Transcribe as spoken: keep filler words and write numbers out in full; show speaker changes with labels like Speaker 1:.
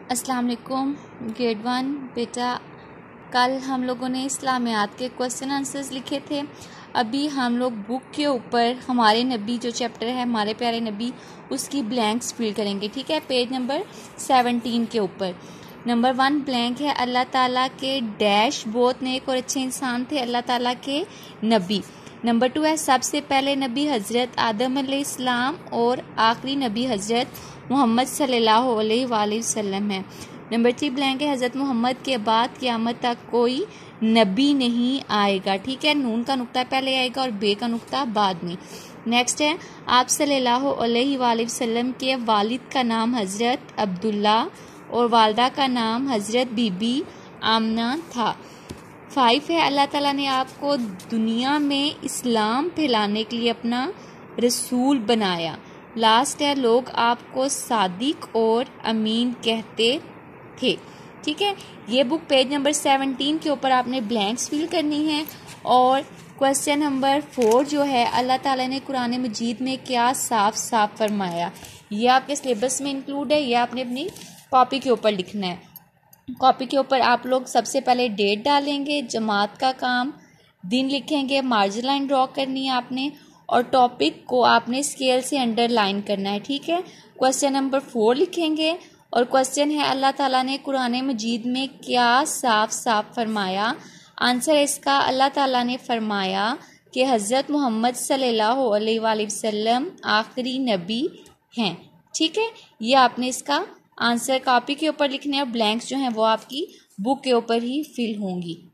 Speaker 1: अस्सलाम वालेकुम grade one बेटा। कल हम लोगों ने इस्लामियात के क्वेश्चन आंसर्स लिखे थे। अभी हम लोग बुक के ऊपर हमारे नबी जो चैप्टर है हमारे प्यारे नबी उसकी ब्लैंक्स फिल करेंगे। ठीक है, पेज नंबर सेवनटीन के ऊपर नंबर वन ब्लैंक है, अल्लाह ताला के डैश बहुत नेक और अच्छे इंसान थे अल्लाह ताला के नबी। नंबर टू है, सबसे पहले नबी हज़रत आदम अलैहिस्सलाम और आखिरी नबी हज़रत मोहम्मद सल्लल्लाहु अलैहि वसल्लम है। नंबर थ्री ब्लैंक है, हज़रत मोहम्मद के बाद क़यामत तक कोई नबी नहीं आएगा। ठीक है, नून का नुक्ता पहले आएगा और बे का नुक्ता बाद में। नेक्स्ट है, आप सल्लल्लाहु अलैहि वसल्लम के वालिद का नाम हज़रत अब्दुल्ला और वालदा का नाम हज़रत बीबी आमना था। फाइव है, अल्लाह ताला ने आपको दुनिया में इस्लाम फैलाने के लिए अपना रसूल बनाया। लास्ट है, लोग आपको सादिक और अमीन कहते थे। ठीक है, ये बुक पेज नंबर सेवनटीन के ऊपर आपने ब्लैंक्स फिल करनी है। और क्वेश्चन नंबर फोर जो है, अल्लाह ताला ने कुरान मजीद में क्या साफ साफ फरमाया, ये आपके सिलेबस में इंक्लूड है। ये आपने अपनी कॉपी के ऊपर लिखना है। कॉपी के ऊपर आप लोग सबसे पहले डेट डालेंगे, जमात का काम, दिन लिखेंगे, मार्जिन लाइन ड्रॉ करनी है आपने और टॉपिक को आपने स्केल से अंडरलाइन करना है। ठीक है, क्वेश्चन नंबर फोर लिखेंगे और क्वेश्चन है, अल्लाह ताला ने कुरान मजीद में क्या साफ साफ फरमाया। आंसर है इसका, अल्लाह ताला ने फरमाया कि हज़रत मोहम्मद सल्लल्लाहु अलैहि वसल्लम आखिरी नबी हैं। ठीक है, ये आपने इसका आंसर कॉपी के ऊपर लिखने और ब्लैंक्स जो हैं वो आपकी बुक के ऊपर ही फिल होंगी।